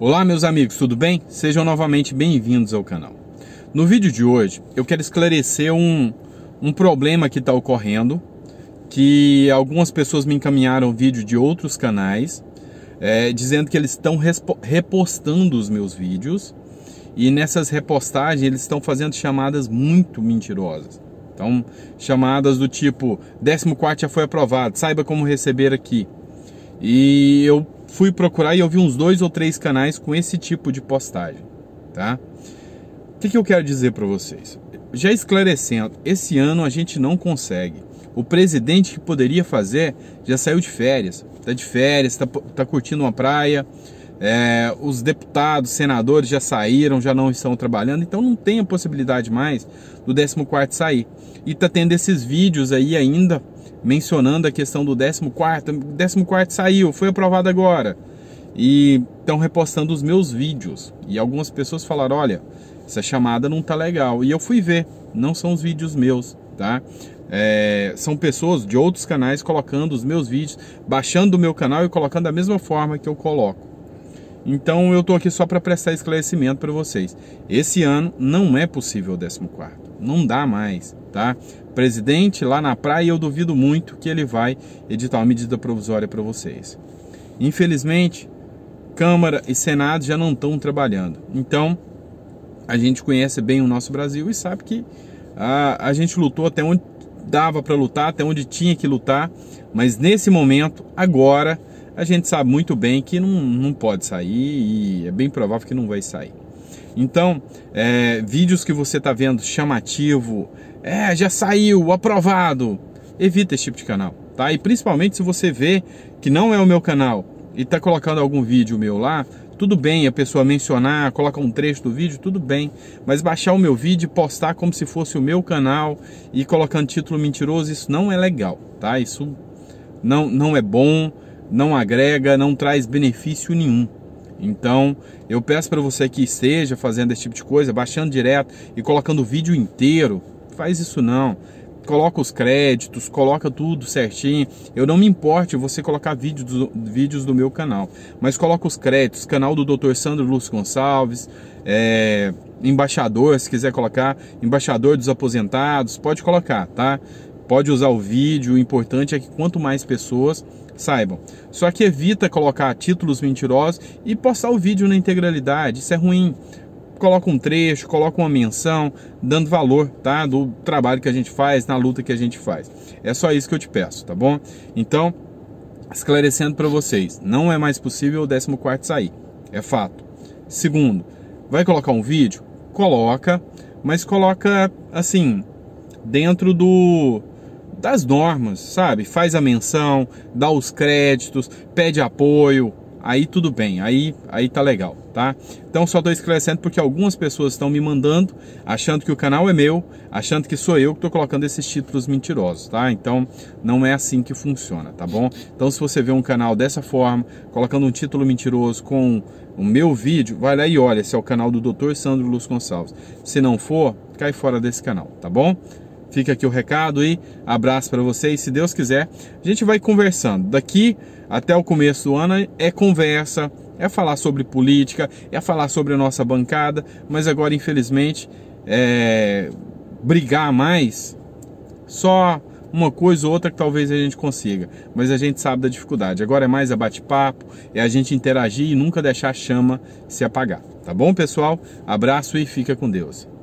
Olá meus amigos, tudo bem? Sejam novamente bem-vindos ao canal. No vídeo de hoje eu quero esclarecer um problema que está ocorrendo, que algumas pessoas me encaminharam vídeo de outros canais, dizendo que eles estão repostando os meus vídeos, e nessas repostagens eles estão fazendo chamadas muito mentirosas. Então, chamadas do tipo, 14º já foi aprovado, saiba como receber aqui. E eu fui procurar e eu vi uns 2 ou 3 canais com esse tipo de postagem, tá? O que eu quero dizer para vocês? Já esclarecendo, esse ano a gente não consegue. O presidente que poderia fazer já saiu de férias, tá curtindo uma praia. Os deputados, senadores já saíram, já não estão trabalhando, então não tem a possibilidade mais do 14º sair. E tá tendo esses vídeos aí ainda mencionando a questão do 14º. O 14º saiu, foi aprovado agora. E estão repostando os meus vídeos. E algumas pessoas falaram, olha, essa chamada não tá legal. E eu fui ver, não são os vídeos meus, tá? São pessoas de outros canais colocando os meus vídeos, baixando do meu canal e colocando da mesma forma que eu coloco. Então eu tô aqui só para prestar esclarecimento para vocês. Esse ano não é possível o 14º, não dá mais, tá? Presidente lá na praia, eu duvido muito que ele vai editar uma medida provisória para vocês. Infelizmente, Câmara e Senado já não estão trabalhando. Então, a gente conhece bem o nosso Brasil e sabe que a gente lutou até onde dava para lutar, até onde tinha que lutar, mas nesse momento, agora, a gente sabe muito bem que não pode sair e é bem provável que não vai sair. Então, vídeos que você está vendo chamativo, já saiu, aprovado, evita esse tipo de canal, tá? E principalmente se você vê que não é o meu canal e está colocando algum vídeo meu lá, tudo bem a pessoa mencionar, coloca um trecho do vídeo, tudo bem, mas baixar o meu vídeo e postar como se fosse o meu canal e colocando título mentiroso, isso não é legal, tá? Isso não é bom, não agrega, não traz benefício nenhum. Então, eu peço para você que esteja fazendo esse tipo de coisa, baixando direto e colocando o vídeo inteiro, faz isso não. Coloca os créditos, coloca tudo certinho. Eu não me importo você colocar vídeos do meu canal, mas coloca os créditos, canal do Dr. Sandro Lúcio Gonçalves, embaixador, se quiser colocar, embaixador dos aposentados, pode colocar, tá? Pode usar o vídeo, o importante é que quanto mais pessoas saibam. Só que evita colocar títulos mentirosos e postar o vídeo na integralidade, isso é ruim. Coloca um trecho, coloca uma menção, dando valor, tá? Do trabalho que a gente faz, na luta que a gente faz. É só isso que eu te peço, tá bom? Então, esclarecendo para vocês, não é mais possível o 14º sair, é fato. Segundo, vai colocar um vídeo? Coloca, mas coloca assim, dentro das normas, sabe? Faz a menção, dá os créditos, pede apoio, aí tudo bem, aí tá legal, tá? Então só tô esclarecendo porque algumas pessoas estão me mandando, achando que o canal é meu, achando que sou eu que tô colocando esses títulos mentirosos, tá? Então não é assim que funciona, tá bom? Então se você vê um canal dessa forma, colocando um título mentiroso com o meu vídeo, vai lá e olha se é o canal do Dr. Sandro Lúcio Gonçalves. Se não for, cai fora desse canal, tá bom? Fica aqui o recado e abraço para vocês. Se Deus quiser, a gente vai conversando. Daqui até o começo do ano é conversa, é falar sobre política, é falar sobre a nossa bancada, mas agora, infelizmente, brigar mais, só uma coisa ou outra que talvez a gente consiga, mas a gente sabe da dificuldade. Agora é mais a bate-papo, é a gente interagir e nunca deixar a chama se apagar. Tá bom, pessoal? Abraço e fica com Deus.